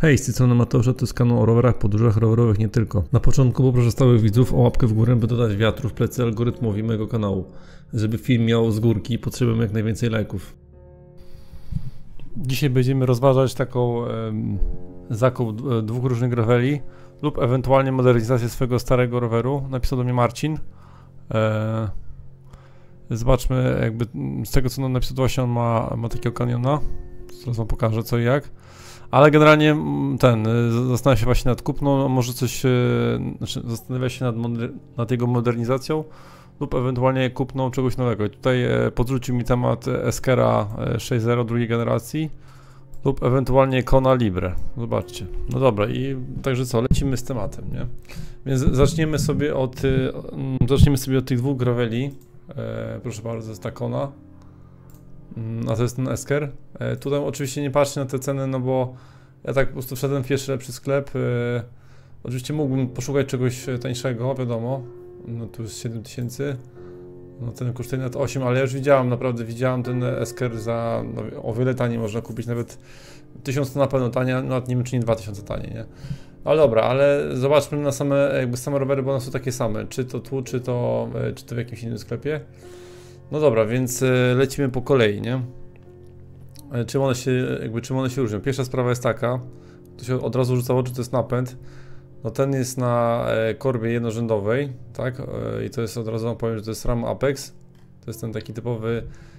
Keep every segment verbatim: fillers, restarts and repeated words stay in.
Hej, z tej strony Mateusza, to jest kanał o rowerach, podróżach rowerowych, nie tylko. Na początku poproszę stałych widzów o łapkę w górę, by dodać wiatru w plecy algorytmowi mojego kanału. Żeby film miał z górki, potrzebujemy jak najwięcej lajków. Dzisiaj będziemy rozważać taką e, zakup dwóch różnych graveli lub ewentualnie modernizację swojego starego roweru. Napisał do mnie Marcin. E, zobaczmy, jakby z tego co on napisał, właśnie on ma, ma takiego kaniona. Zaraz wam pokażę co i jak. Ale generalnie ten, zastanawia się właśnie nad kupną, może coś, znaczy zastanawia się nad, nad jego modernizacją lub ewentualnie kupną czegoś nowego. I tutaj podrzucił mi temat Eskera sześć zero drugiej generacji lub ewentualnie Kona Libre. Zobaczcie. No dobra, i także co, lecimy z tematem, nie? Więc zaczniemy sobie od, zaczniemy sobie od tych dwóch graveli. E, proszę bardzo, to jest ta Kona. A to jest ten Esker. E, tutaj oczywiście nie patrzcie na te ceny, no bo ja tak po prostu wszedłem w pierwszy lepszy sklep. E, oczywiście mógłbym poszukać czegoś tańszego, wiadomo. No tu jest siedem tysięcy. No ten kosztuje nawet osiem, ale ja już widziałem, naprawdę widziałem ten Esker za no, o wiele taniej można kupić, nawet tysiąc to na pewno tanie, nawet nie wiem czy nie dwa tysiące taniej, nie? Ale dobra, ale zobaczmy na same, jakby same rowery, bo one są takie same, czy to tu, czy to, czy to w jakimś innym sklepie. No dobra, więc lecimy po kolei, nie? Czym one się, jakby czym one się różnią? Pierwsza sprawa jest taka, to się od razu rzuca w oczy, to jest napęd. No ten jest na korbie jednorzędowej, tak? I to jest, od razu wam powiem, że to jest SRAM Apex. To jest ten taki typowy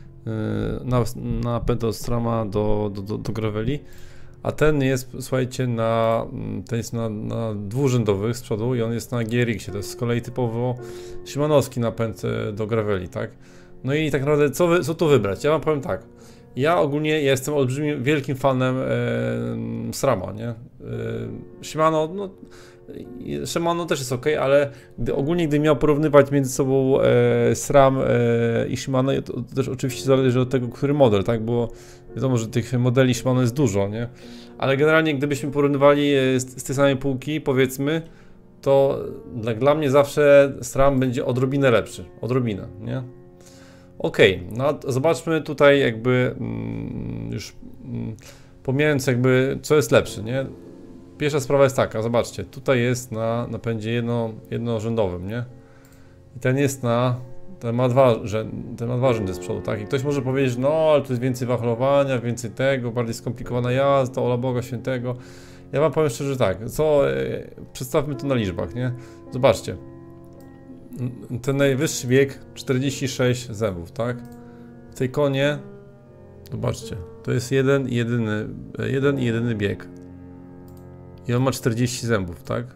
napęd od SRAMa do, do, do, do graveli. A ten jest, słuchajcie, na, ten jest na, na dwurzędowych z przodu i on jest na G R X-ie. To jest z kolei typowo Shimanowski napęd do graveli, tak? No i tak naprawdę, co, wy, co tu wybrać? Ja wam powiem tak. Ja ogólnie ja jestem olbrzymim, wielkim fanem e, SRAMa, nie? E, Shimano, no, Shimano też jest ok, ale gdy, ogólnie gdy miał porównywać między sobą e, SRAM e, i Shimano, to, to też oczywiście zależy od tego, który model, tak? Bo wiadomo, że tych modeli Shimano jest dużo, nie? Ale generalnie gdybyśmy porównywali z, z tej samej półki, powiedzmy, to dla, dla mnie zawsze SRAM będzie odrobinę lepszy, odrobinę, nie? Okej, okay, no zobaczmy tutaj jakby mm, już mm, pomijając jakby co jest lepsze, nie? Pierwsza sprawa jest taka, zobaczcie, tutaj jest na napędzie jedno, jednorzędowym, nie? I ten jest na, ten ma dwa, ten ma dwa rzędy z przodu, tak? I ktoś może powiedzieć, no ale tu jest więcej wachlowania, więcej tego, bardziej skomplikowana jazda, ola Boga Świętego. Ja wam powiem szczerze tak, co, e, przedstawmy to na liczbach, nie? Zobaczcie. Ten najwyższy bieg czterdzieści sześć zębów, tak? W tej konie, zobaczcie, to jest jeden jedyny, jeden i jedyny bieg. I on ma czterdzieści zębów, tak?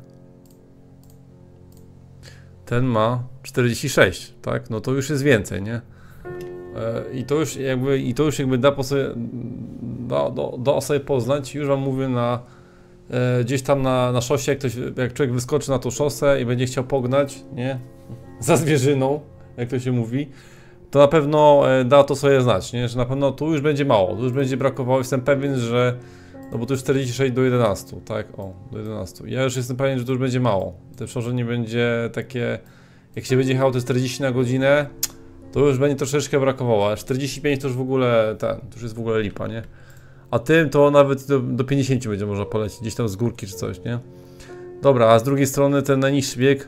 Ten ma czterdzieści sześć, tak? No to już jest więcej, nie? I to już jakby, i to już jakby da, po sobie, da, da, da sobie poznać, już wam mówię na gdzieś tam na, na szosie, jak, ktoś, jak człowiek wyskoczy na tą szosę i będzie chciał pognać, nie? Za zwierzyną, jak to się mówi, to na pewno da to sobie znać, nie? Że na pewno tu już będzie mało, tu już będzie brakowało, jestem pewien, że no bo to już czterdzieści sześć do jedenastu, tak? O, do jedenastu. Ja już jestem pewien, że to już będzie mało. Te przełożenie będzie takie, jak się będzie jechało te czterdzieści na godzinę, to już będzie troszeczkę brakowało, a czterdzieści pięć to już w ogóle ten, to już jest w ogóle lipa, nie? A tym to nawet do, do pięćdziesięciu będzie można polecić, gdzieś tam z górki czy coś, nie? Dobra, a z drugiej strony ten najniższy bieg,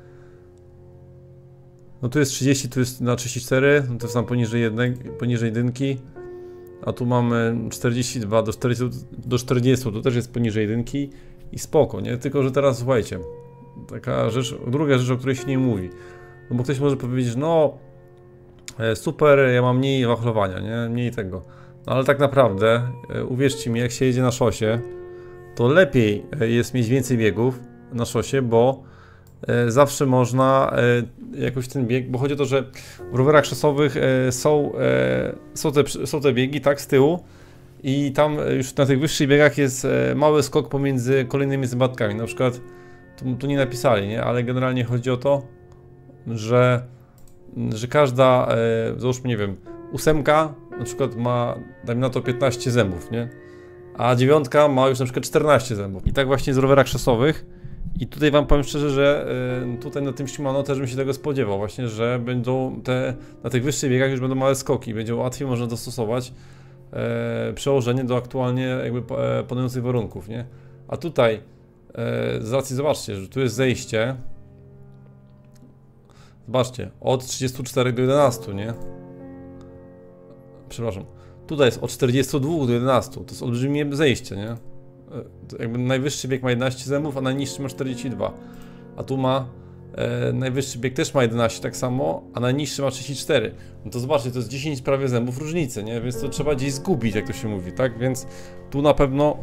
no tu jest trzydzieści, tu jest na trzydzieści cztery, no to jest tam poniżej jednej, poniżej jedynki. A tu mamy czterdzieści dwa do czterdziestu, do czterdziestu, to też jest poniżej jedynki i spoko, nie? Tylko, że teraz słuchajcie, taka rzecz, druga rzecz, o której się nie mówi. No bo ktoś może powiedzieć, no super, ja mam mniej wachlowania, nie? Mniej tego. No ale tak naprawdę, uwierzcie mi, jak się jedzie na szosie, to lepiej jest mieć więcej biegów na szosie, bo zawsze można jakoś ten bieg, bo chodzi o to, że w rowerach szosowych są, są, te, są te biegi, tak, z tyłu i tam już na tych wyższych biegach jest mały skok pomiędzy kolejnymi zębatkami, na przykład tu, tu nie napisali, nie, ale generalnie chodzi o to, że, że każda, załóżmy, nie wiem, ósemka na przykład ma, dajmy na to piętnaście zębów, nie, a dziewiątka ma już na przykład czternaście zębów i tak właśnie z rowerach szosowych. I tutaj wam powiem szczerze, że y, tutaj na tym Shimano też bym się tego spodziewał właśnie, że będą te, na tych wyższych biegach już będą małe skoki, będzie łatwiej można dostosować e, przełożenie do aktualnie jakby e, panujących warunków, nie? A tutaj, e, z racji, zobaczcie, że tu jest zejście. Zobaczcie, od trzydziestu czterech do jedenastu, nie? Przepraszam. Tutaj jest od czterdziestu dwóch do jedenastu. To jest olbrzymie zejście, nie? To jakby najwyższy bieg ma jedenaście zębów, a najniższy ma czterdzieści dwa. A tu ma e, najwyższy bieg też ma jedenaście tak samo, a najniższy ma trzydzieści cztery. No to zobaczcie, to jest dziesięć prawie zębów różnicy, nie? Więc to trzeba gdzieś zgubić, jak to się mówi, tak? Więc tu na pewno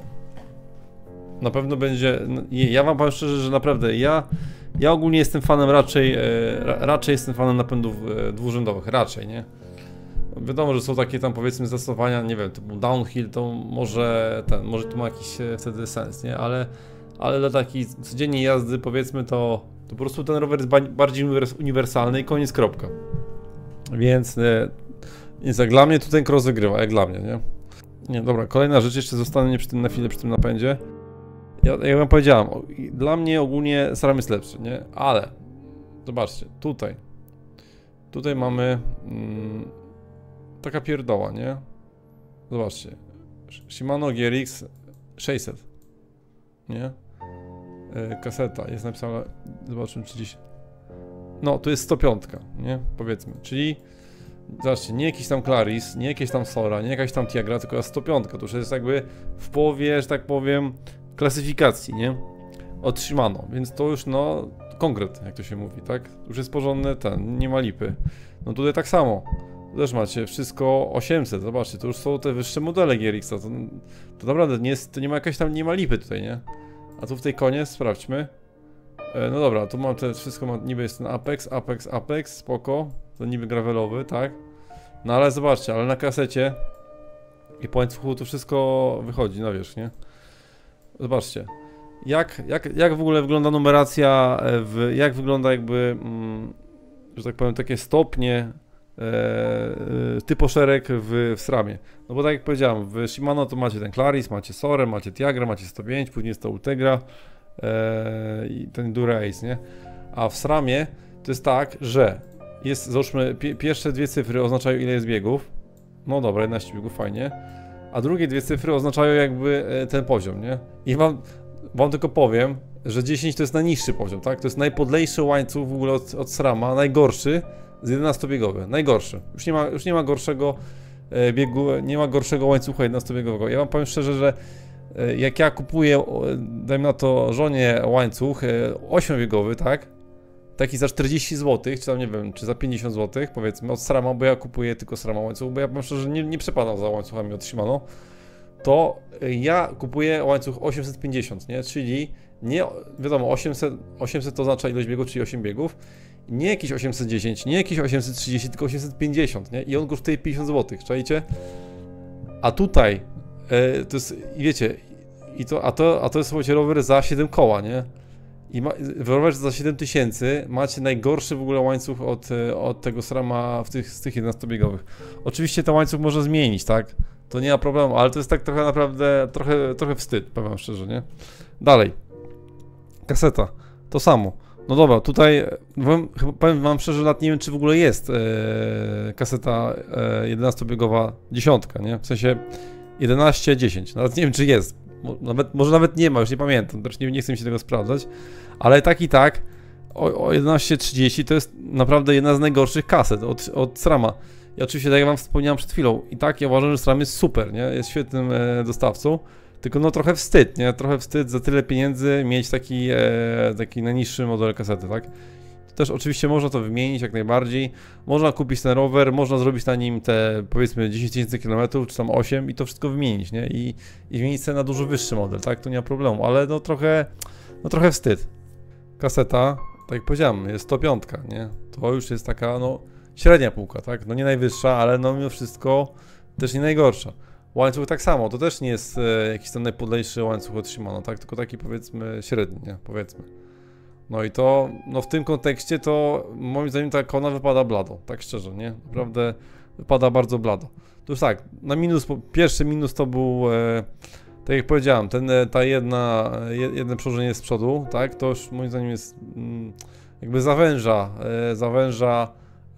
na pewno będzie. Ja wam powiem szczerze, że naprawdę ja ja ogólnie jestem fanem raczej e, raczej jestem fanem napędów e, dwurzędowych, raczej, nie? Wiadomo, że są takie tam powiedzmy zastosowania, nie wiem, typu downhill, to może ten, może tu ma jakiś e, wtedy sens, nie? Ale, ale dla takiej codziennej jazdy powiedzmy to, to po prostu ten rower jest ba bardziej uniwersalny i koniec, kropka. Więc, e, więc jak dla mnie tu ten cross wygrywa, jak dla mnie, nie? Nie, dobra, kolejna rzecz, jeszcze zostanę przy tym na chwilę, przy tym napędzie. Ja, jak wam powiedziałem, dla mnie ogólnie SRAM jest lepszy, nie? Ale, zobaczcie, tutaj, tutaj mamy... Mm, taka pierdoła, nie? Zobaczcie. Shimano G R X sześćset. Nie? Yy, kaseta. Jest napisana... Zobaczymy, czy dziś... No, to jest sto pięć, nie? Powiedzmy. Czyli... Zobaczcie, nie jakiś tam Claris, nie jakieś tam Sora, nie jakaś tam Tiagra, tylko sto pięć. To już jest jakby w połowie, że tak powiem, klasyfikacji, nie? Od Shimano. Więc to już, no... Konkret, jak to się mówi, tak? Już jest porządny ten, nie ma lipy. No tutaj tak samo. Też macie wszystko osiemset, zobaczcie, to już są te wyższe modele G R X, to, to naprawdę nie, jest, to nie ma jakaś tam, nie ma lipy tutaj, nie? A tu w tej koniec, sprawdźmy. E, no dobra, tu mam te wszystko, ma, niby jest ten Apex, Apex, Apex, spoko. To niby gravelowy, tak? No ale zobaczcie, ale na kasecie i po łańcuchu to wszystko wychodzi na wierzch, nie? Zobaczcie. Jak, jak, jak w ogóle wygląda numeracja, w, jak wygląda jakby, mm, że tak powiem, takie stopnie Eee, typoszereg w, w SRAMie. No bo tak jak powiedziałem, w Shimano to macie ten Claris, macie Sorę, macie Tiagra, macie sto pięć, później jest to Ultegra eee, i ten Dura Ace, nie? A w SRAMie to jest tak, że jest, załóżmy, pi pierwsze dwie cyfry oznaczają ile jest biegów. No dobra, jedenaście biegów, fajnie. A drugie dwie cyfry oznaczają jakby e, ten poziom, nie? I wam, wam tylko powiem, że dziesięć to jest najniższy poziom, tak? To jest najpodlejszy łańcuch w ogóle od, od SRAMa, najgorszy. Z jedenastobiegowy, najgorszy. Już nie ma, już nie ma gorszego e, biegu, nie ma gorszego łańcucha jedenastobiegowego. Ja wam powiem szczerze, że e, jak ja kupuję, e, dajmy na to żonie łańcuch e, ośmiobiegowy, tak? Taki za czterdzieści złotych, czy tam nie wiem, czy za pięćdziesiąt złotych, powiedzmy, od SRAMa, bo ja kupuję tylko SRAMa łańcuch, bo ja powiem szczerze, że nie, nie przepadam za łańcuchami od Shimano, to e, ja kupuję łańcuch osiemset pięćdziesiąt, nie? Czyli nie, wiadomo, osiemset, osiemset to oznacza ilość biegów, czyli osiem biegów. Nie jakieś osiemset dziesięć, nie jakieś osiemset trzydzieści, tylko osiemset pięćdziesiąt, nie? I on kosztuje pięćdziesiąt złotych, czajcie? A tutaj, e, to jest, i wiecie, i to, a, to, a to jest, słuchajcie, rower za siedem koła, nie? I ma, w rowerze za siedem tysięcy macie najgorszy w ogóle łańcuch od, od tego SRAMa w tych, z tych jedenastobiegowych. Oczywiście ten łańcuch można zmienić, tak? To nie ma problemu, ale to jest tak trochę naprawdę, trochę, trochę wstyd, powiem szczerze, nie? Dalej. Kaseta. To samo. No dobra, tutaj wam, powiem wam szczerze, nawet nie wiem, czy w ogóle jest e, kaseta e, jedenastobiegowa dziesiątka, nie? W sensie jedenaście dziesięć, nawet nie wiem, czy jest. Nawet, może nawet nie ma, już nie pamiętam, też nie, nie chcę mi się tego sprawdzać. Ale tak i tak o, o jedenaście trzydzieści to jest naprawdę jedna z najgorszych kaset od, od SRAMa. I oczywiście, tak jak wam wspomniałem przed chwilą, i tak ja uważam, że SRAM jest super, nie? Jest świetnym e, dostawcą. Tylko no trochę wstyd, nie? Trochę wstyd za tyle pieniędzy mieć taki, e, taki najniższy model kasety, tak? Też oczywiście można to wymienić jak najbardziej. Można kupić ten rower, można zrobić na nim te powiedzmy dziesięć tysięcy kilometrów, czy tam osiem i to wszystko wymienić, nie? I, i wymienić sobie na dużo wyższy model, tak? To nie ma problemu, ale no trochę, no trochę wstyd. Kaseta, tak jak powiedziałem, jest sto pięć, nie? To już jest taka, no, średnia półka, tak? No nie najwyższa, ale no mimo wszystko też nie najgorsza. Łańcuch tak samo, to też nie jest e, jakiś ten najpodlejszy łańcuch od Shimano, tak? Tylko taki powiedzmy średni, nie? Powiedzmy. No i to, no w tym kontekście to moim zdaniem ta kona wypada blado, tak szczerze, nie? Naprawdę wypada bardzo blado. To już tak, na minus, pierwszy minus to był, e, tak jak powiedziałem, ten, ta jedna, jedno przełożenie z przodu, tak? To już moim zdaniem jest mm, jakby zawęża, e, zawęża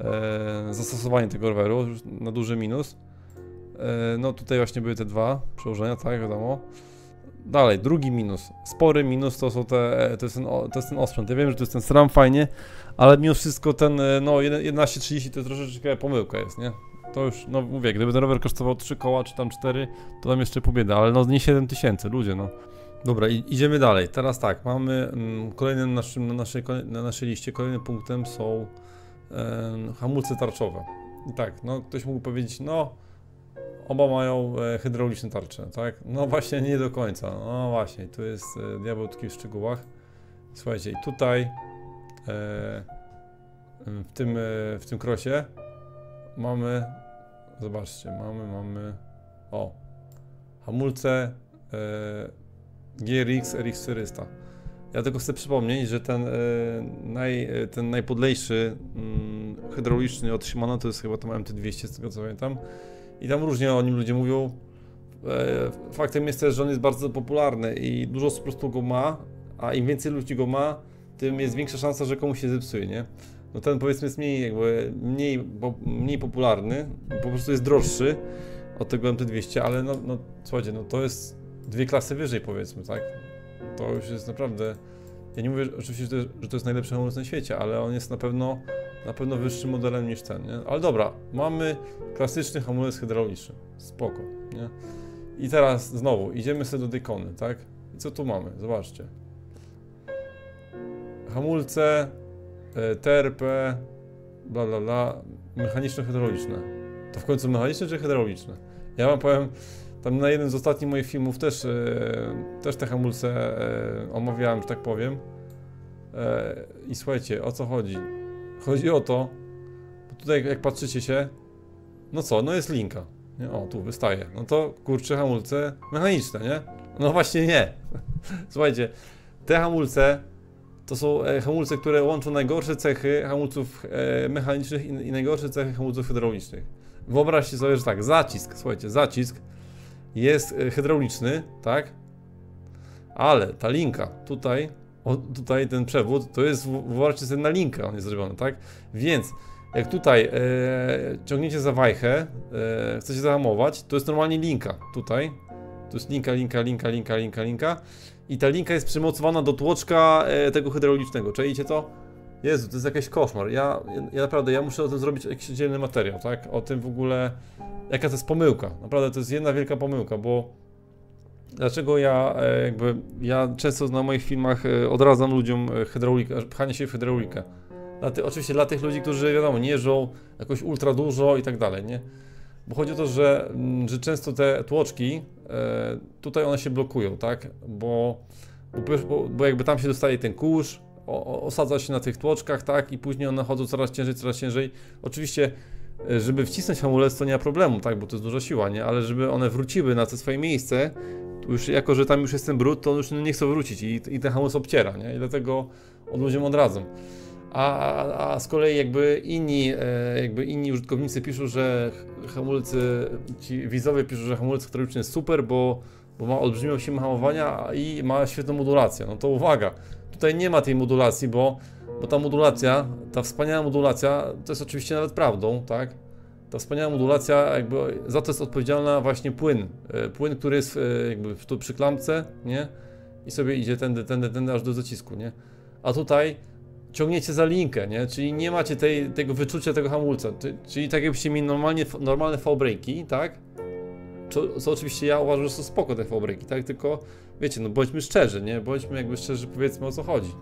e, zastosowanie tego roweru już na duży minus. No tutaj właśnie były te dwa przełożenia, tak, wiadomo. Dalej, drugi minus. Spory minus to są te, to jest ten, to jest ten osprzęt. Ja wiem, że to jest ten SRAM fajnie, ale mimo wszystko ten, no jedenaście trzydzieści to troszeczkę pomyłka jest, nie? To już, no mówię, gdyby ten rower kosztował trzy koła, czy tam cztery, to tam jeszcze pół biedy, ale no nie siedem tysięcy, ludzie, no. Dobra, i, idziemy dalej. Teraz tak, mamy mm, kolejnym naszym, na, naszej, na naszej liście, kolejnym punktem są e, hamulce tarczowe. I tak, no ktoś mógł powiedzieć, no oba mają e, hydrauliczne tarcze, tak? No właśnie nie do końca, no właśnie, tu jest e, diabeł tkwi w szczegółach. Słuchajcie, i tutaj e, w tym, e, w tym krosie mamy, zobaczcie, mamy, mamy, o, hamulce e, G R X R X czterysta. Ja tylko chcę przypomnieć, że ten, e, naj, ten najpodlejszy mm, hydrauliczny od Shimano to jest chyba tam M T dwieście, z tego co pamiętam. I tam różnie o nim ludzie mówią. E, faktem jest też, że on jest bardzo popularny i dużo po prostu go ma, a im więcej ludzi go ma, tym jest większa szansa, że komuś się zepsuje, nie? No ten powiedzmy jest mniej jakby, mniej, bo, mniej popularny, po prostu jest droższy od tego M T dwieście, ale no, no słuchajcie, no to jest dwie klasy wyżej powiedzmy, tak? To już jest naprawdę, ja nie mówię że, oczywiście, że to, jest, że to jest najlepszy hamulec na świecie, ale on jest na pewno, na pewno wyższym modelem niż ten, nie? Ale dobra, mamy klasyczny hamulec hydrauliczny, spoko, nie? I teraz znowu, idziemy sobie do Daycony, tak? I co tu mamy? Zobaczcie. Hamulce, T R P, bla bla bla, mechaniczno-hydrauliczne. To w końcu mechaniczne czy hydrauliczne? Ja wam powiem, tam na jednym z ostatnich moich filmów też, e, też te hamulce e, omawiałem, że tak powiem. E, I słuchajcie, o co chodzi? Chodzi o to, bo tutaj jak patrzycie się, no co, no jest linka. Nie? O, tu wystaje. No to kurczę, hamulce mechaniczne, nie? No właśnie nie. Słuchajcie, te hamulce to są e, hamulce, które łączą najgorsze cechy hamulców e, mechanicznych i, i najgorsze cechy hamulców hydraulicznych. Wyobraźcie sobie, że tak, zacisk, słuchajcie, zacisk jest hydrauliczny, tak? Ale ta linka, tutaj, o, tutaj ten przewód, to jest, wyobraźcie sobie na linkę on jest zrobiony, tak? Więc jak tutaj e, ciągniecie za wajchę, e, chcecie zahamować, to jest normalnie linka, tutaj. To jest linka, linka, linka, linka, linka, linka. I ta linka jest przymocowana do tłoczka e, tego hydraulicznego, czajcie to? Jezu, to jest jakiś koszmar. Ja, ja naprawdę, ja muszę o tym zrobić jakiś oddzielny materiał, tak? O tym w ogóle, jaka to jest pomyłka. Naprawdę to jest jedna wielka pomyłka, bo dlaczego ja e, jakby, ja często na moich filmach e, odradzam ludziom hydraulikę, pchanie się w hydraulikę. Dla ty, oczywiście dla tych ludzi, którzy wiadomo, nie jeżdżą jakoś ultra dużo i tak dalej, nie? Bo chodzi o to, że, że często te tłoczki, e, tutaj one się blokują, tak? Bo, bo, bo jakby tam się dostaje ten kurz, o, osadza się na tych tłoczkach, tak? I później one chodzą coraz ciężej, coraz ciężej. Oczywiście, żeby wcisnąć hamulec, to nie ma problemu, tak? Bo to jest duża siła, nie? Ale żeby one wróciły na to swoje miejsce, to już jako, że tam już jest ten brud, to już nie chcą wrócić i, i ten hamulec obciera, nie? I dlatego od ludziom odradzam. A, a, a z kolei jakby inni, e, jakby inni użytkownicy piszą, że hamulce, ci widzowie piszą, że hamulec hydrauliczny jest super, bo, bo ma olbrzymią siłę hamowania i ma świetną modulację. No to uwaga, tutaj nie ma tej modulacji, bo, bo ta modulacja, ta wspaniała modulacja, to jest oczywiście nawet prawdą, tak? Ta wspaniała modulacja, jakby za to jest odpowiedzialna właśnie płyn. E, płyn, który jest e, jakby tu przy klamce, nie? I sobie idzie tędy, tędy, tędy aż do zacisku, nie? A tutaj ciągniecie za linkę, nie? Czyli nie macie tej, tego wyczucia tego hamulca, czyli tak jakbyście mieli normalnie, normalne V-breaki, tak? Co, co oczywiście ja uważam, że są spoko te V-breaki, tak? Tylko wiecie, no bądźmy szczerzy, nie? Bądźmy jakby szczerzy, powiedzmy o co chodzi.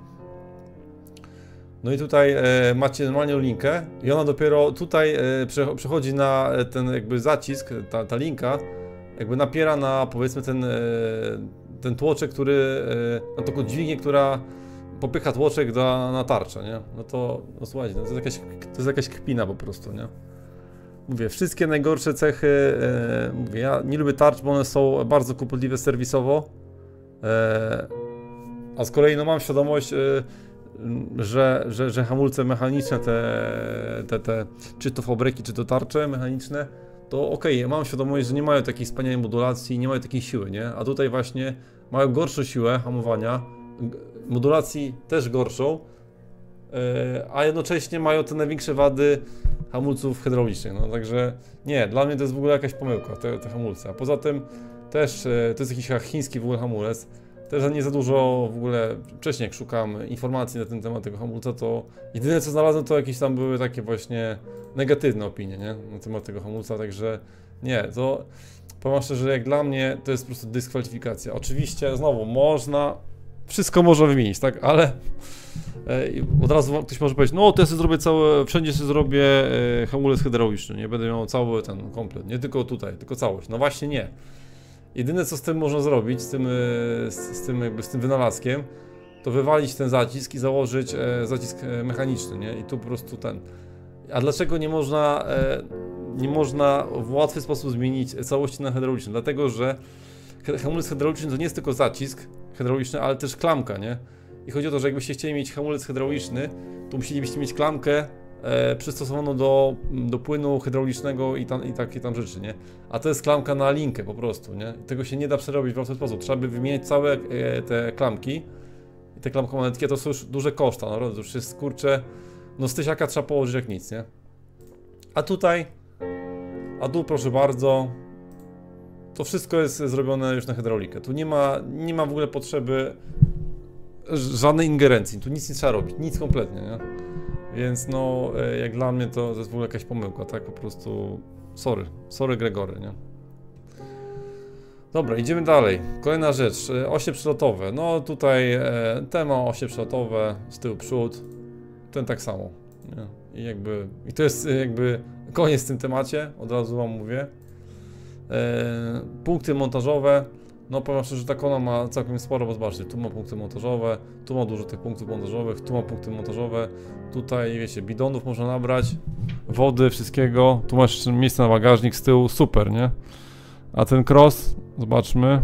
No i tutaj e, macie normalną linkę i ona dopiero tutaj e, przechodzi na ten jakby zacisk, ta, ta linka jakby napiera na powiedzmy ten, e, ten tłoczek, który, e, na taką dźwignię, która popycha tłoczek do, na tarczę, nie? No to, no słuchajcie, no to, jest jakaś, to jest jakaś kpina po prostu, nie? Mówię, wszystkie najgorsze cechy, e, mówię, ja nie lubię tarcz, bo one są bardzo kłopotliwe serwisowo, e, a z kolei no mam świadomość, e, że, że, że hamulce mechaniczne, te, te, te czy to V-breaki, czy to tarcze mechaniczne, to okej, okay, mam świadomość, że nie mają takiej wspaniałej modulacji, nie mają takiej siły, nie? A tutaj właśnie mają gorszą siłę hamowania, modulacji też gorszą, a jednocześnie mają te największe wady hamulców hydraulicznych, no także nie, dla mnie to jest w ogóle jakaś pomyłka, te, te hamulce, a poza tym Też e, to jest jakiś chyba chiński w ogóle hamulec. Też nie za dużo w ogóle, wcześniej jak szukam informacji na ten temat tego hamulca, to jedyne co znalazłem to jakieś tam były takie właśnie negatywne opinie, nie? Na temat tego hamulca, także nie, to powiem szczerze, jak dla mnie to jest po prostu dyskwalifikacja. Oczywiście znowu można, wszystko można wymienić, tak, ale e, od razu ktoś może powiedzieć, no to ja sobie zrobię całe, wszędzie sobie zrobię e, hamulec hydrauliczny, nie będę miał cały ten komplet, nie tylko tutaj, tylko całość. No właśnie nie. Jedyne co z tym można zrobić, z tym, z, z tym jakby z tym wynalazkiem, to wywalić ten zacisk i założyć e, zacisk mechaniczny, nie? I tu po prostu ten. A dlaczego nie można, e, nie można w łatwy sposób zmienić całości na hydrauliczny? Dlatego, że hamulec hydrauliczny to nie jest tylko zacisk hydrauliczny, ale też klamka, nie? I chodzi o to, że jakbyście chcieli mieć hamulec hydrauliczny, to musielibyście mieć klamkę e, przystosowaną do, do płynu hydraulicznego i, tam, i takie tam rzeczy, nie? A to jest klamka na linkę po prostu, nie? I tego się nie da przerobić w łatwy sposób. Trzeba by wymieniać całe e, te klamki i te klamkomanetki, to są już duże koszta, no to już jest, kurczę, no z tysiaka trzeba położyć jak nic, nie? A tutaj, a tu proszę bardzo, to wszystko jest zrobione już na hydraulikę. Tu nie ma, nie ma w ogóle potrzeby żadnej ingerencji, tu nic nie trzeba robić, nic kompletnie, nie? Więc no, jak dla mnie to, to jest w ogóle jakaś pomyłka, tak? Po prostu, sorry, sorry Gregory, nie? Dobra, idziemy dalej. Kolejna rzecz, osie przelotowe. No tutaj e, ten ma osie przelotowe, z tyłu przód, ten tak samo, nie? I jakby, i to jest jakby koniec w tym temacie, od razu wam mówię. E, punkty montażowe, no powiem szczerze, że ta Kona ma całkiem sporo, bo zobaczcie, tu ma punkty montażowe, tu ma dużo tych punktów montażowych, tu ma punkty montażowe, tutaj wiecie, bidonów można nabrać, wody, wszystkiego, tu masz miejsce na bagażnik z tyłu, super, nie? A ten cross, zobaczmy.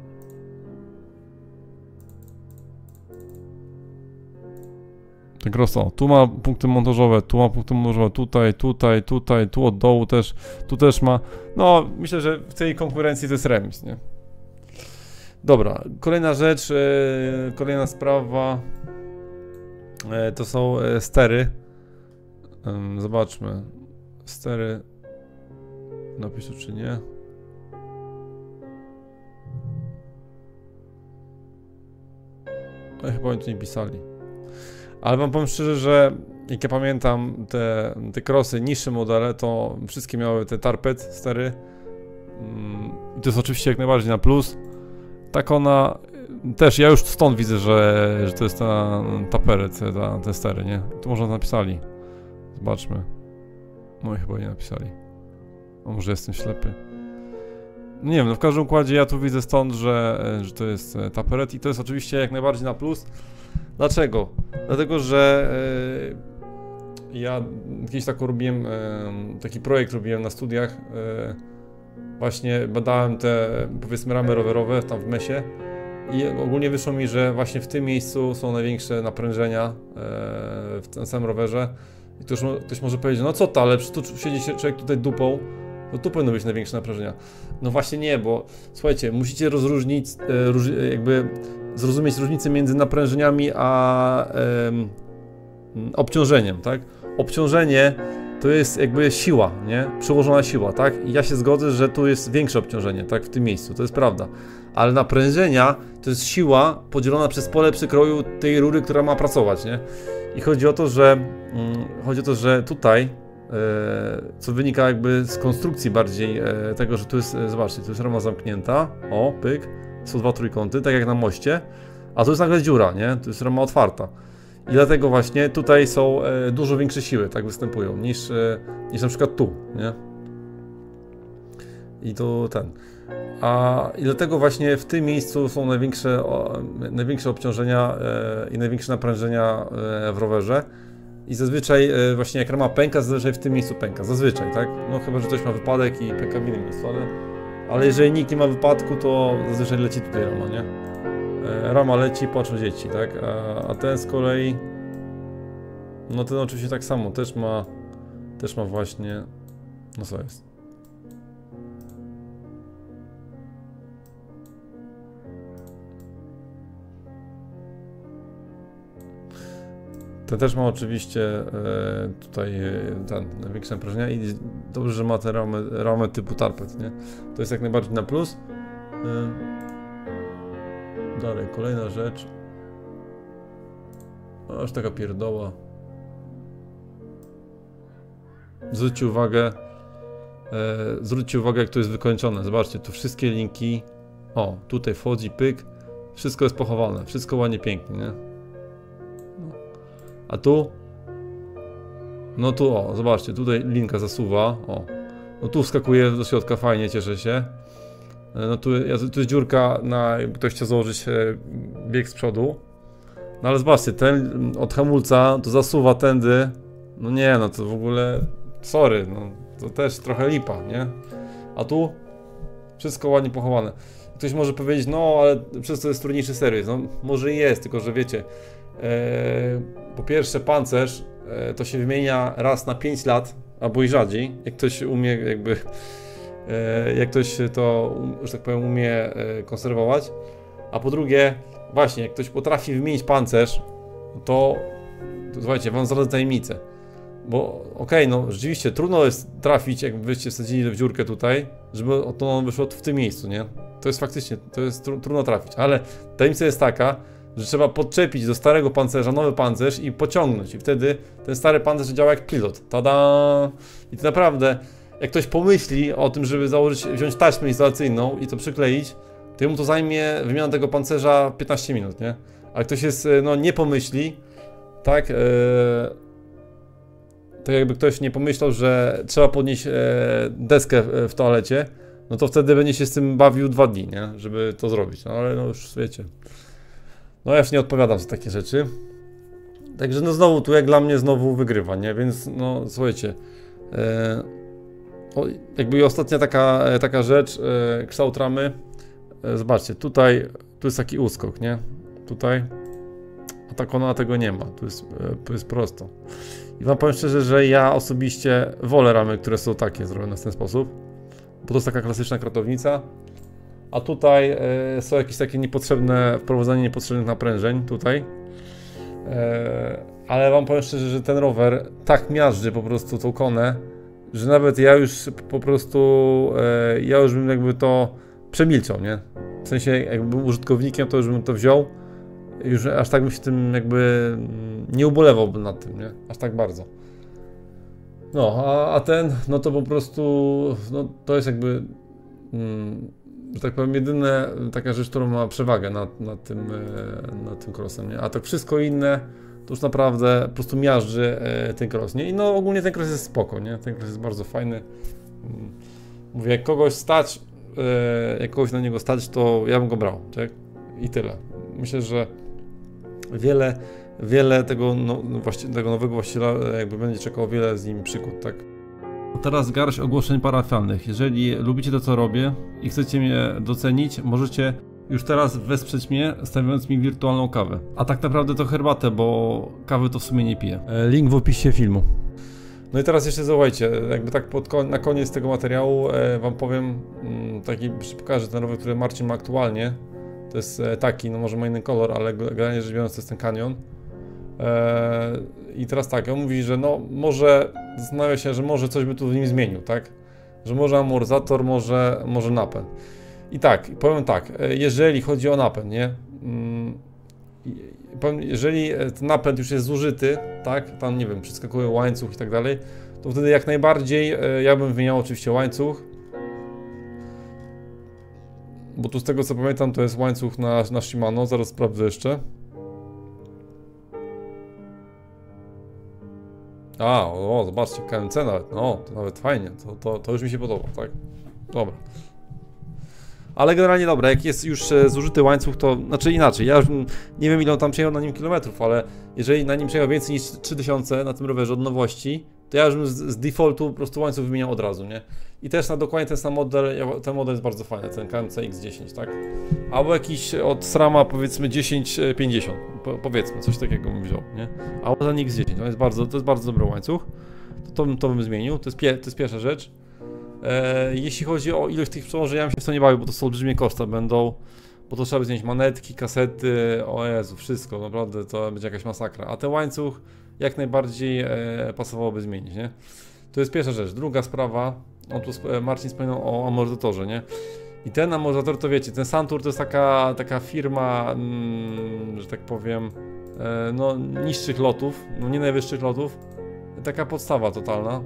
Ten cross, o, tu ma punkty montażowe, tu ma punkty montażowe, tutaj, tutaj, tutaj, tu od dołu też, tu też ma. No, myślę, że w tej konkurencji to jest remis, nie? Dobra, kolejna rzecz, yy, kolejna sprawa, yy, to są yy, stery. Yy, zobaczmy, stery, napiszę czy nie. No, chyba oni tu nie pisali. Ale wam powiem szczerze, że jak ja pamiętam te, te crossy, niższe modele, to wszystkie miały te tarpet stery. Mm, I to jest oczywiście jak najbardziej na plus. Tak ona też, ja już stąd widzę, że, że to jest ta taperet, ta, te stery, nie? Tu może napisali. Zobaczmy. No i chyba nie napisali. A może jestem ślepy. Nie wiem, no w każdym układzie ja tu widzę stąd, że, że to jest taperet i to jest oczywiście jak najbardziej na plus. Dlaczego? Dlatego, że yy, ja kiedyś taką robiłem, yy, taki projekt robiłem na studiach. Yy, właśnie badałem te, powiedzmy, ramy rowerowe tam w mesie i ogólnie wyszło mi, że właśnie w tym miejscu są największe naprężenia yy, w tym samym rowerze. I to już ktoś może powiedzieć, no co to, ale tu siedzi się człowiek tutaj dupą, to tu powinno być największe naprężenia. No właśnie nie, bo słuchajcie, musicie rozróżnić, yy, róż, jakby zrozumieć różnicę między naprężeniami a em, obciążeniem, tak? Obciążenie to jest jakby siła, nie? Przełożona siła, tak? I ja się zgodzę, że tu jest większe obciążenie, tak? W tym miejscu, to jest prawda. Ale naprężenia to jest siła podzielona przez pole przekroju tej rury, która ma pracować, nie? I chodzi o to, że mm, chodzi o to, że tutaj e, co wynika jakby z konstrukcji bardziej e, tego, że tu jest, e, zobaczcie, tu jest rama zamknięta, o, pyk. Są dwa trójkąty, tak jak na moście, a tu jest nagle dziura, nie? Tu jest rama otwarta. I dlatego właśnie tutaj są e, dużo większe siły, tak występują, niż, e, niż na przykład tu, nie? I tu ten. A i dlatego właśnie w tym miejscu są największe, o, największe obciążenia e, i największe naprężenia e, w rowerze. I zazwyczaj e, właśnie jak rama pęka, zazwyczaj w tym miejscu pęka, zazwyczaj, tak? No chyba, że ktoś ma wypadek i pęka w innym miejscu, ale... Ale jeżeli nikt nie ma wypadku, to zazwyczaj leci tutaj rama, nie? E, rama leci, płaczą dzieci, tak? A, a ten z kolei... No ten oczywiście tak samo, też ma... Też ma właśnie... No co jest? Ten też ma oczywiście e, tutaj e, ten największe naprężenia i dobrze, że ma te ramy, ramy typu tarpet, nie? To jest jak najbardziej na plus. Dalej, kolejna rzecz. Aż taka pierdoła. Zwróćcie uwagę, e, zwróćcie uwagę, jak to jest wykończone. Zobaczcie, tu wszystkie linki. O, tutaj wchodzi pyk. Wszystko jest pochowane, wszystko ładnie, pięknie, nie? No. A tu? No tu, o, zobaczcie, tutaj linka zasuwa. O, no tu wskakuje do środka, fajnie, cieszę się. No tu, tu jest dziurka, na, jakby ktoś chciał założyć bieg z przodu. No ale zobaczcie, ten od hamulca to zasuwa tędy. No nie, no to w ogóle, sorry, no to też trochę lipa, nie? A tu wszystko ładnie pochowane. Ktoś może powiedzieć, no ale przez to jest trudniejszy serwis. No może i jest, tylko że wiecie, e, po pierwsze pancerz e, to się wymienia raz na pięć lat, albo i rzadziej, jak ktoś umie jakby, e, jak ktoś to, że tak powiem, umie e, konserwować. A po drugie, właśnie, jak ktoś potrafi wymienić pancerz, to, to słuchajcie, wam zdradzę tajemnicę. Bo okej, okay, no rzeczywiście trudno jest trafić, jakbyście wsadzili w dziurkę tutaj, żeby to wyszło w tym miejscu, nie? To jest faktycznie, to jest tru trudno trafić, ale tajemnica jest taka, że trzeba podczepić do starego pancerza nowy pancerz i pociągnąć i wtedy ten stary pancerz działa jak pilot. Tada! I to naprawdę, jak ktoś pomyśli o tym, żeby założyć, wziąć taśmę izolacyjną i to przykleić, to jemu to zajmie wymiana tego pancerza piętnaście minut, nie? A ktoś jest, no nie pomyśli, tak? Yy... Tak jakby ktoś nie pomyślał, że trzeba podnieść e, deskę w toalecie, no to wtedy będzie się z tym bawił dwa dni, nie? Żeby to zrobić. No ale no już wiecie. No ja już nie odpowiadam za takie rzeczy. Także no znowu tu jak dla mnie znowu wygrywa, nie? Więc no słuchajcie. E, o, jakby ostatnia taka, taka rzecz, e, kształt ramy. E, zobaczcie, tutaj tu jest taki uskok, nie? Tutaj. A tak ona tego nie ma. Tu jest, e, tu jest prosto. I wam powiem szczerze, że ja osobiście wolę ramy, które są takie zrobione w ten sposób. Bo to jest taka klasyczna kratownica. A tutaj e, są jakieś takie niepotrzebne, wprowadzanie niepotrzebnych naprężeń tutaj. E, ale wam powiem szczerze, że ten rower tak miażdży po prostu tą konę, że nawet ja już po prostu, e, ja już bym jakby to przemilczał, nie? W sensie jakby był użytkownikiem, to już bym to wziął. Już aż tak bym się tym jakby nie ubolewałbym nad tym, nie? Aż tak bardzo. No, a, a ten, no to po prostu, no to jest jakby, mm, że tak powiem, jedyna taka rzecz, którą ma przewagę nad, nad tym, nad tym crossem, nie? A tak wszystko inne, to już naprawdę po prostu miażdży ten cross, nie? I no ogólnie ten cross jest spoko, nie? Ten cross jest bardzo fajny. Mówię, jak kogoś stać, jak kogoś na niego stać, to ja bym go brał, tak? I tyle. Myślę, że wiele, wiele tego, no, tego nowego właściciela jakby będzie czekało wiele z nim przygód, tak? Teraz garść ogłoszeń parafialnych. Jeżeli lubicie to, co robię i chcecie mnie docenić, możecie już teraz wesprzeć mnie, stawiając mi wirtualną kawę. A tak naprawdę to herbatę, bo kawy to w sumie nie piję. Link w opisie filmu. No i teraz jeszcze słuchajcie, jakby tak pod kon na koniec tego materiału e, wam powiem, mm, taki pokażę ten rower, który Marcin ma aktualnie. To jest taki, no może ma inny kolor, ale generalnie rzecz biorąc to jest ten Canyon. Eee, I teraz tak, on mówi, że no może, zastanawia się, że może coś by tu w nim zmienił, tak? Że może amortyzator, może, może napęd. I tak, powiem tak, jeżeli chodzi o napęd, nie? Jeżeli ten napęd już jest zużyty, tak? Tam nie wiem, przeskakuje łańcuch i tak dalej, to wtedy jak najbardziej ja bym wymieniał oczywiście łańcuch. Bo tu z tego co pamiętam to jest łańcuch na, na Shimano, zaraz sprawdzę jeszcze. A, o, zobaczcie, K M C nawet, no, to nawet fajnie, to, to, to już mi się podoba, tak? Dobra. Ale generalnie dobra, jak jest już zużyty łańcuch, to, znaczy inaczej, ja już nie wiem ile on tam przejechał na nim kilometrów, ale jeżeli na nim przejechał więcej niż trzy tysiące na tym rowerze od nowości, to ja już bym z, z defaultu po prostu łańcuch wymieniał od razu, nie? I też na dokładnie ten sam model, ten model jest bardzo fajny, ten K M C X dziesięć, tak? Albo jakiś od SRAMa powiedzmy dziesięć pięćdziesiąt, po, powiedzmy, coś takiego bym wziął, nie? A ten X dziesięć, to jest bardzo, to jest bardzo dobry łańcuch, to, to, to bym zmienił, to jest, pie, to jest pierwsza rzecz. E, jeśli chodzi o ilość tych przełożeń, ja bym się w to nie bawił, bo to są olbrzymie koszta będą, bo to trzeba zmienić manetki, kasety, o Jezu, wszystko, naprawdę to będzie jakaś masakra, a ten łańcuch jak najbardziej e, pasowałoby zmienić, nie? To jest pierwsza rzecz. Druga sprawa, on tu Marcin wspominał o amortyzatorze, nie? I ten amortyzator to wiecie, ten Santur to jest taka, taka firma, mm, że tak powiem, e, no niższych lotów, no nie najwyższych lotów, taka podstawa totalna.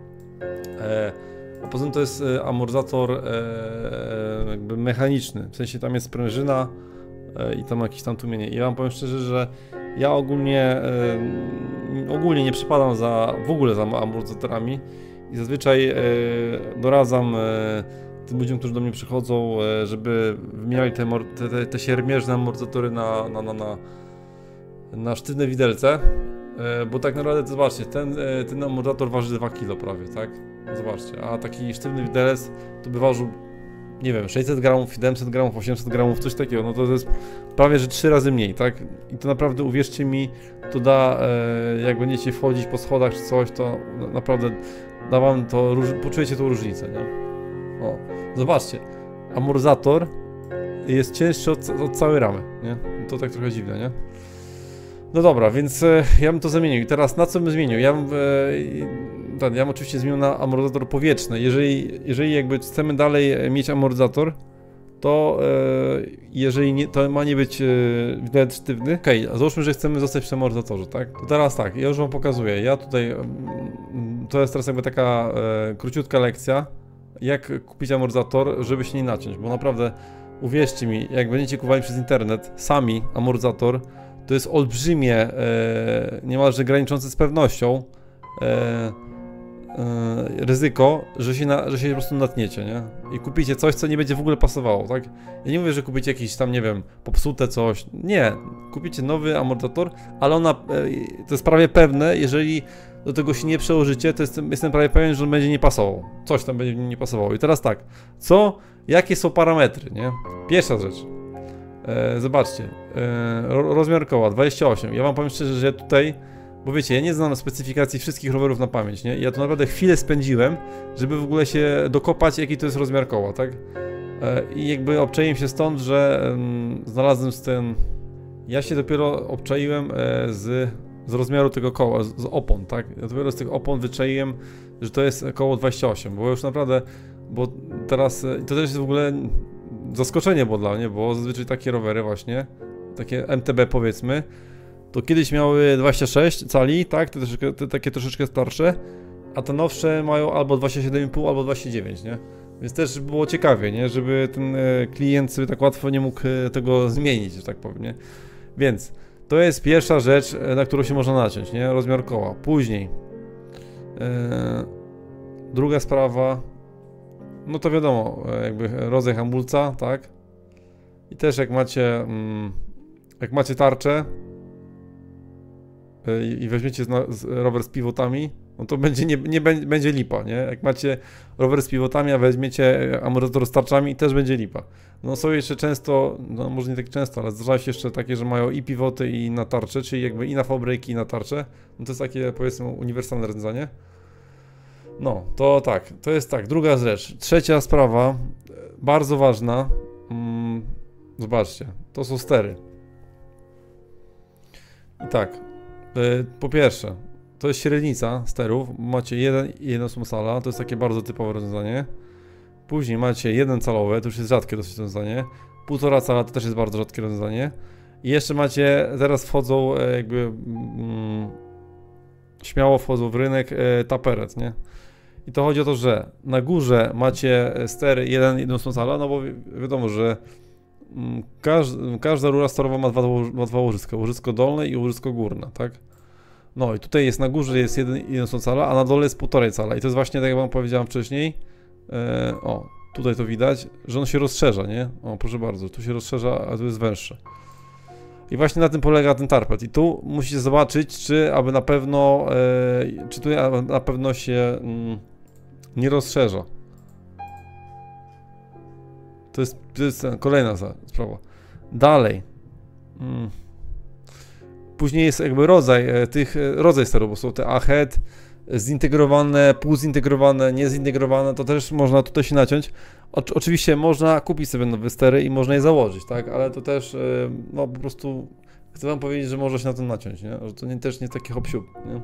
E, a poza tym to jest e, amortyzator e, e, jakby mechaniczny, w sensie tam jest sprężyna e, i tam jakieś tam tłumienie. I ja wam powiem szczerze, że ja ogólnie, e, ogólnie nie przypadam za, w ogóle za amortyzatorami i zazwyczaj e, doradzam e, tym ludziom, którzy do mnie przychodzą, e, żeby wymieniali te, te, te, te siermierzne amortyzatory na, na, na, na, na sztywne widelce, e, bo tak naprawdę, zobaczcie, ten, e, ten amortyzator waży dwa kilo prawie, tak? Zobaczcie, a taki sztywny widelec to by ważył, nie wiem, sześćset gramów, siedemset gramów, osiemset gramów, coś takiego, no to jest prawie, że trzy razy mniej, tak? I to naprawdę, uwierzcie mi, to da, e, jak będziecie wchodzić po schodach czy coś, to naprawdę da wam to, poczujecie tą różnicę, nie? O, zobaczcie, amortyzator jest cięższy od, od całej ramy, nie? To tak trochę dziwne, nie? No dobra, więc e, ja bym to zamienił. I teraz na co bym zmienił? Ja bym, e, ten, ja bym oczywiście zmienił na amortyzator powietrzny. Jeżeli, jeżeli jakby chcemy dalej mieć amortyzator, to e, jeżeli nie, to ma nie być e, widelec sztywny. Okej, okay, załóżmy, że chcemy zostać przy amortyzatorze, tak? To teraz tak, ja już wam pokazuję. Ja tutaj, to jest teraz jakby taka e, króciutka lekcja, jak kupić amortyzator, żeby się nie naciąć, bo naprawdę, uwierzcie mi, jak będziecie kupowali przez internet sami amortyzator, to jest olbrzymie, e, niemalże graniczące z pewnością e, e, ryzyko, że się, na, że się po prostu natniecie, nie? I kupicie coś, co nie będzie w ogóle pasowało, tak? Ja nie mówię, że kupicie jakieś tam, nie wiem, popsute coś, nie. Kupicie nowy amortyzator, ale ona, e, to jest prawie pewne, jeżeli do tego się nie przełożycie, to jestem, jestem prawie pewien, że on będzie nie pasował. Coś tam będzie nie pasowało. I teraz tak, co, jakie są parametry, nie? Pierwsza rzecz. E, zobaczcie, e, rozmiar koła dwadzieścia osiem. Ja wam powiem szczerze, że ja tutaj, bo wiecie, ja nie znam specyfikacji wszystkich rowerów na pamięć, nie? Ja tu naprawdę chwilę spędziłem, żeby w ogóle się dokopać, jaki to jest rozmiar koła, tak? E, I jakby obczaiłem się stąd, że e, znalazłem z ten... Ja się dopiero obczaiłem e, z, z rozmiaru tego koła, z, z opon, tak? Ja dopiero z tych opon wyczaiłem, że to jest koło dwadzieścia osiem, bo już naprawdę, bo teraz, to też jest w ogóle zaskoczenie było dla mnie, bo zazwyczaj takie rowery właśnie, takie M T B powiedzmy, to kiedyś miały dwadzieścia sześć cali, tak, te, troszeczkę, te takie troszeczkę starsze, a te nowsze mają albo dwadzieścia siedem i pół, albo dwadzieścia dziewięć, nie? Więc też było ciekawie, nie? Żeby ten e, klient sobie tak łatwo nie mógł e, tego zmienić, że tak powiem, nie? Więc to jest pierwsza rzecz, e, na którą się można naciąć, nie? Rozmiar koła. Później e, druga sprawa, no to wiadomo, e, jakby rodzaj hamulca, tak? I też jak macie mm, jak macie tarczę e, i weźmiecie z, z, rower z pivotami, no to będzie, nie, nie będzie, będzie lipa, nie? Jak macie rower z pivotami, a weźmiecie amortyzator z tarczami, też będzie lipa. No są jeszcze często, no może nie tak często, ale zdarzają się jeszcze takie, że mają i pivoty, i na tarczę, czyli jakby i na V-breaki, i na tarczę. No to jest takie, powiedzmy, uniwersalne rozwiązanie. No, to tak, to jest tak. Druga rzecz. Trzecia sprawa, bardzo ważna. Mm, zobaczcie, to są stery. I tak, y, po pierwsze, to jest średnica sterów, macie jeden i jedno sumsala, to jest takie bardzo typowe rozwiązanie. Później macie jeden calowe, to już jest rzadkie dosyć rozwiązanie. Półtora cala to też jest bardzo rzadkie rozwiązanie. I jeszcze macie, teraz wchodzą jakby, mm, śmiało wchodzą w rynek e, taperet, nie? I to chodzi o to, że na górze macie stery jeden i jedną sumsala, no bo wi wiadomo, że mm, każ każda rura sterowa ma dwa, ma dwa łożyska, łożysko dolne i łożysko górne, tak? No i tutaj jest na górze jest jeden i jedną cala, a na dole jest półtorej cala. I to jest właśnie tak jak wam powiedziałem wcześniej. E, o, tutaj to widać, że on się rozszerza, nie? O, proszę bardzo, tu się rozszerza, a tu jest węższe. I właśnie na tym polega ten tarpet. I tu musicie zobaczyć, czy aby na pewno, e, czy tu na pewno się mm, nie rozszerza. To jest, to jest kolejna sprawa. Dalej. Mm. Później jest jakby rodzaj e, tych, e, rodzaj sterów, bo są te A-head, zintegrowane, półzintegrowane, niezintegrowane, to też można tutaj się naciąć. O, oczywiście można kupić sobie nowe stery i można je założyć, tak, ale to też, yy, no po prostu chcę wam powiedzieć, że można się na tym naciąć, nie, że to nie, też nie jest taki hop-siup, nie.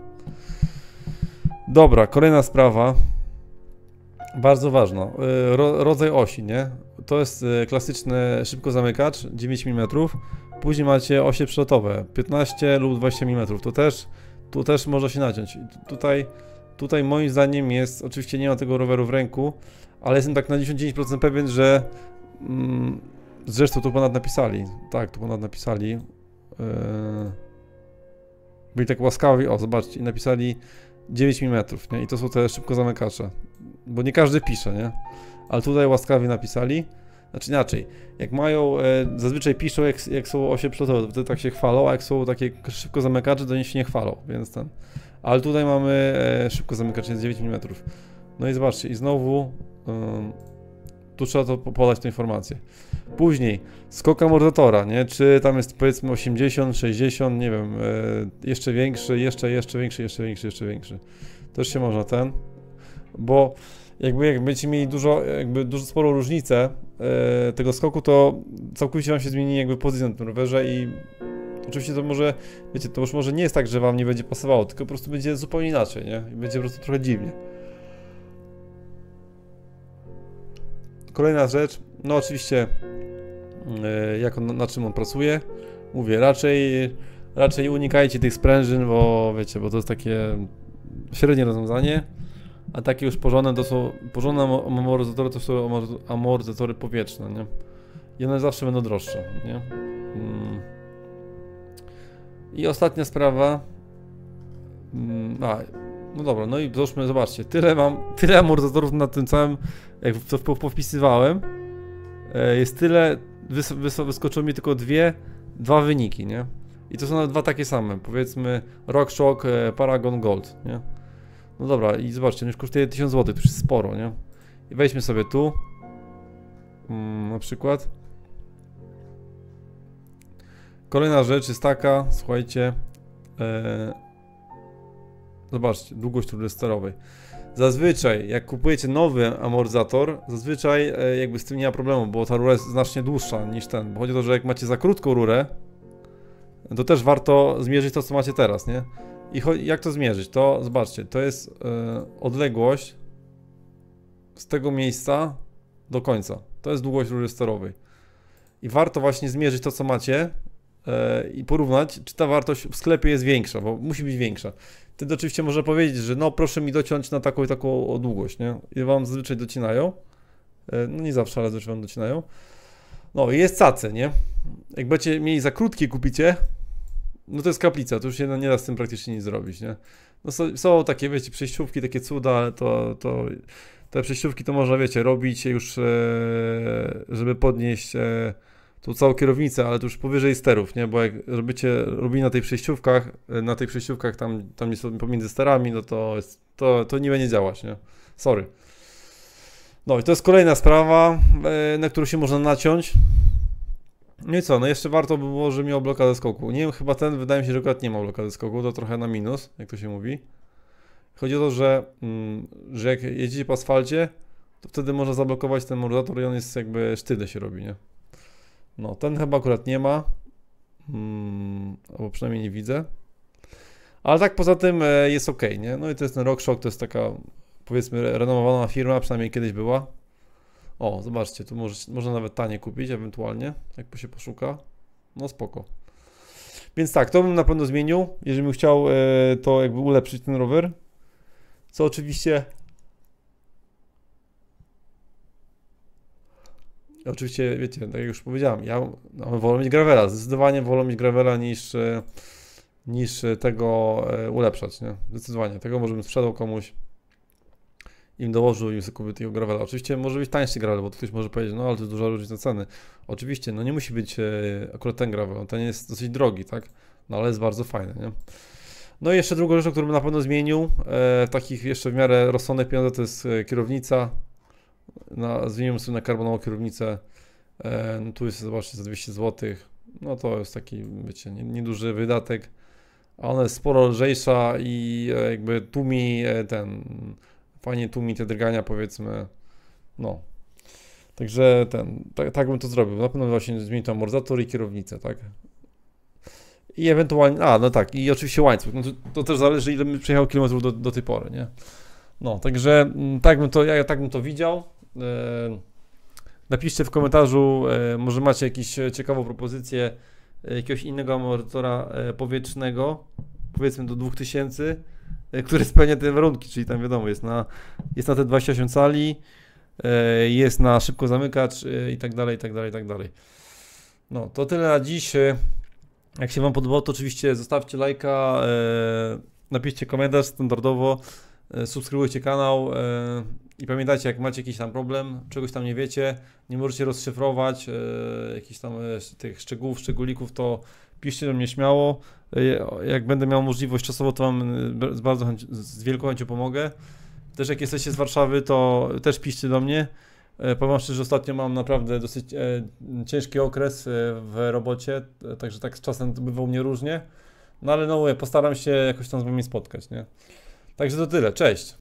Dobra, kolejna sprawa, bardzo ważna, yy, ro, rodzaj osi, nie, to jest klasyczny szybko zamykacz, dziewięć milimetrów. Później macie osie przelotowe, piętnaście lub dwadzieścia milimetrów. To też, tu też można się naciąć. Tutaj, tutaj moim zdaniem jest, oczywiście nie ma tego roweru w ręku, ale jestem tak na dziewięćdziesiąt dziewięć procent pewien, że mm, zresztą tu ponad napisali, tak, tu ponad napisali, yy, byli tak łaskawi, o zobaczcie, napisali dziewięć milimetrów, nie? I to są te szybko zamykacze, bo nie każdy pisze, nie? Ale tutaj łaskawie napisali, znaczy inaczej, jak mają, e, zazwyczaj piszą jak, jak są osie przelotowe, to wtedy tak się chwalą, a jak są takie szybko zamykacze, to oni się nie chwalą, więc ten, ale tutaj mamy e, szybko zamykacze, jest dziewięć milimetrów. No i zobaczcie, i znowu um, tu trzeba to podać tę informację. Później skok amortyzatora, nie? Czy tam jest powiedzmy osiemdziesiąt, sześćdziesiąt, nie wiem, e, jeszcze większy, jeszcze, jeszcze większy, jeszcze większy, jeszcze większy. Też się można ten, bo jakby jak będziecie mieli dużo, jakby dużo sporą różnicę e, tego skoku, to całkowicie wam się zmieni jakby pozycja na tym rowerze i oczywiście to może, wiecie, to już może nie jest tak, że wam nie będzie pasowało, tylko po prostu będzie zupełnie inaczej, nie? I będzie po prostu trochę dziwnie. Kolejna rzecz, no oczywiście yy, jak on, na czym on pracuje, mówię, raczej, raczej unikajcie tych sprężyn, bo wiecie, bo to jest takie średnie rozwiązanie, a takie już porządne to są, porządne amortyzatory to są amortyzatory powietrzne, nie? I one zawsze będą droższe, nie? Mm. I ostatnia sprawa, mm, a, no dobra, no i załóżmy, zobaczcie, tyle mam, tyle amortyzatorów na tym całym, jak to powpisywałem, jest tyle, wys, wys, wyskoczyło mi tylko dwie, dwa wyniki, nie? I to są nawet dwa takie same, powiedzmy RockShox, Paragon Gold, nie? No dobra, i zobaczcie, on już kosztuje tysiąc złotych, to już jest sporo, nie? I wejdźmy sobie tu, mm, na przykład. Kolejna rzecz jest taka, słuchajcie, e, zobaczcie, długość rury sterowej. Zazwyczaj, jak kupujecie nowy amortyzator, zazwyczaj e, jakby z tym nie ma problemu, bo ta rura jest znacznie dłuższa niż ten. Bo chodzi o to, że jak macie za krótką rurę, to też warto zmierzyć to, co macie teraz, nie? I jak to zmierzyć? To zobaczcie, to jest e, odległość z tego miejsca do końca. To jest długość rury sterowej. I warto właśnie zmierzyć to, co macie e, i porównać, czy ta wartość w sklepie jest większa, bo musi być większa. Wtedy oczywiście można powiedzieć, że no proszę mi dociąć na taką i taką długość, nie? I wam zazwyczaj docinają. E, no nie zawsze, ale zazwyczaj wam docinają. No i jest cacy, nie? Jak będziecie mieli za krótkie kupicie, no to jest kaplica, to już się nie da z tym praktycznie nic zrobić, nie? No są, są takie, wiecie, przejściówki, takie cuda, ale to, to te przejściówki to można, wiecie, robić już, e, żeby podnieść e, tą całą kierownicę, ale to już powyżej sterów, nie? Bo jak robicie, robili na tej przejściówkach, na tych przejściówkach tam, tam jest pomiędzy sterami, no to jest, to, to nie będzie działać, nie? Sorry. No i to jest kolejna sprawa, e, na którą się można naciąć. No i co, no jeszcze warto by było, że miał blokadę skoku. Nie wiem, chyba ten, wydaje mi się, że akurat nie ma blokady skoku, to trochę na minus, jak to się mówi. Chodzi o to, że, mm, że jak jedziecie po asfalcie, to wtedy można zablokować ten amortyzator i on jest jakby sztywny się robi, nie? No, ten chyba akurat nie ma, mm, albo przynajmniej nie widzę. Ale tak poza tym e, jest ok, nie? No i to jest ten RockShox, to jest taka, powiedzmy, renomowana firma, przynajmniej kiedyś była. O, zobaczcie, tu może, można nawet tanie kupić, ewentualnie, jak się poszuka. No spoko. Więc tak, to bym na pewno zmienił, jeżeli bym chciał e, to jakby ulepszyć ten rower. Co oczywiście... Oczywiście, wiecie, tak jak już powiedziałem, ja no, wolę mieć gravela, zdecydowanie wolę mieć gravela niż, e, niż tego e, ulepszać, nie? Zdecydowanie, tego może bym sprzedał komuś, im dołożył im sobie kupił tego gravela. Oczywiście może być tańszy gravel, bo ktoś może powiedzieć, no ale to jest duża różnica ceny. Oczywiście, no nie musi być e, akurat ten gravel, ten jest dosyć drogi, tak? No ale jest bardzo fajny, nie? No i jeszcze drugą rzeczą, którą bym na pewno zmienił, e, takich jeszcze w miarę rozsądnych pieniądze, to jest e, kierownica. Na, zmieniłem sobie na karbonową kierownicę. E, no tu jest, zobaczcie, za dwieście złotych. No to jest taki, wiecie, nieduży wydatek. A ona jest sporo lżejsza i e, jakby tłumi e, ten... Fajnie tłumi te drgania, powiedzmy, no. Także ten, tak, tak bym to zrobił. Na pewno właśnie zmienił tam amortyzator i kierownicę, tak. I ewentualnie, a no tak, i oczywiście łańcuch. No to, to też zależy, ile bym przejechał kilometrów do, do tej pory, nie. No, także tak bym to, ja tak bym to widział. Napiszcie w komentarzu, e, może macie jakąś ciekawą propozycję e, jakiegoś innego amortyzatora e, powietrznego, powiedzmy do dwóch tysięcy, e, który spełnia te warunki, czyli tam wiadomo, jest na, jest na te dwadzieścia osiem cali, e, jest na szybko zamykacz e, i tak dalej, i tak dalej, i tak dalej. No, to tyle na dziś. Jak się Wam podobało, to oczywiście zostawcie lajka, e, napiszcie komentarz standardowo, e, subskrybujcie kanał e, i pamiętajcie, jak macie jakiś tam problem, czegoś tam nie wiecie, nie możecie rozszyfrować e, jakichś tam e, tych szczegółów, szczególików, to piszcie do mnie śmiało. E, jak będę miał możliwość czasowo, to Wam e, z bardzo chęć, z wielką chęcią pomogę. Też jak jesteście z Warszawy, to też piszcie do mnie. E, powiem szczerze, że ostatnio mam naprawdę dosyć e, ciężki okres e, w robocie, e, także tak z czasem to bywa u mnie różnie. No ale no mówię, postaram się jakoś tam z Wami spotkać, nie? Także to tyle, cześć!